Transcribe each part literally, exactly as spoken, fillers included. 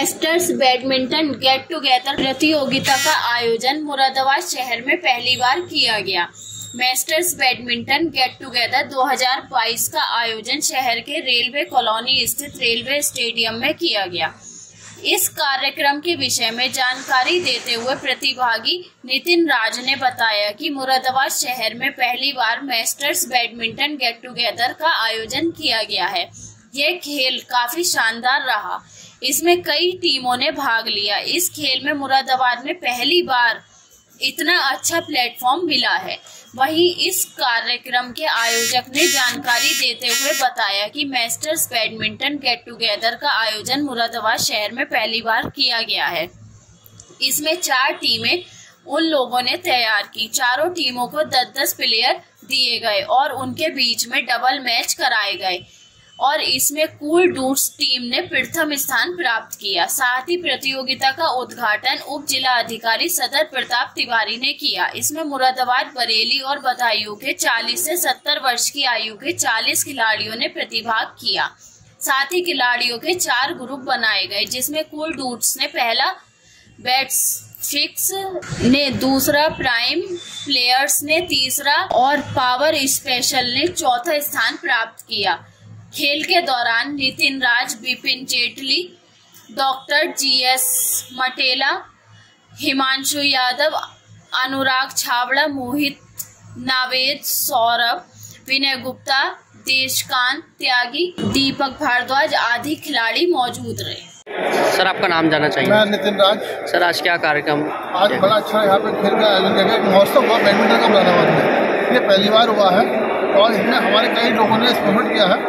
Masters badminton get together प्रतियोगिता का आयोजन मुरादाबाद शहर में पहली बार किया गया। मास्टर्स बैडमिंटन गेट टुगेदर दो हज़ार बाईस का आयोजन शहर के रेलवे कॉलोनी स्थित रेलवे स्टेडियम में किया गया। इस कार्यक्रम के विषय में जानकारी देते हुए प्रतिभागी नितिन राज ने बताया कि मुरादाबाद शहर में पहली बार मास्टर्स बैडमिंटन गेट टुगेदर का आयोजन किया गया है। ये खेल काफी शानदार रहा। इसमें कई टीमों ने भाग लिया। इस खेल में मुरादाबाद में पहली बार इतना अच्छा प्लेटफॉर्म मिला है। वहीं इस कार्यक्रम के आयोजक ने जानकारी देते हुए बताया कि मास्टर्स बैडमिंटन गेट टुगेदर का आयोजन मुरादाबाद शहर में पहली बार किया गया है। इसमें चार टीमें उन लोगों ने तैयार की। चारों टीमों को दस दस प्लेयर दिए गए और उनके बीच में डबल मैच कराए गए और इसमें कूल डूड्स टीम ने प्रथम स्थान प्राप्त किया। साथ ही प्रतियोगिता का उद्घाटन उप जिला अधिकारी सदर प्रताप तिवारी ने किया। इसमें मुरादाबाद, बरेली और बदायूं के चालीस से सत्तर वर्ष की आयु के चालीस खिलाड़ियों ने प्रतिभाग किया। साथ ही खिलाड़ियों के चार ग्रुप बनाए गए, जिसमें कूल डूड्स ने पहला, बैट्स फिक्स ने दूसरा, प्राइम प्लेयर्स ने तीसरा और पावर स्पेशल ने चौथा स्थान प्राप्त किया। खेल के दौरान Nitin Raj, Bipin Jaitley, doctor G S Matela, Himanshu Yadav, Anurag Chhabra, Mohit Naved, Saurabh, Vinay Gupta, Deshkant Tyagi, Deepak Bhardwaj आदि खिलाड़ी मौजूद रहे। सर, आपका नाम जानना चाहिए। मैं नितिन राज। सर, आज क्या कार्यक्रम? आज बड़ा अच्छा यहाँ पे खेल का आयोजन किया गया। महोत्सव हुआ बैडमिंटन का मुरादाबाद में, ये पहली बार हुआ है और इसमें हमारे कई लोगों ने स्पॉन्सर किया है।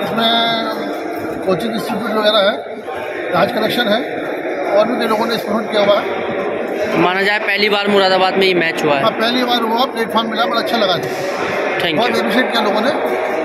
इसमें कोचिंग इंस्टीट्यूट वगैरह है, राज कलेक्शन है और भी कई लोगों ने स्पॉन्सर किया हुआ है। माना जाए पहली बार मुरादाबाद में ये मैच हुआ है। हाँ, पहली बार हुआ, प्लेटफॉर्म मिला, बड़ा अच्छा लगा। Thank you. बहुत एप्रिशिएट किया लोगों ने।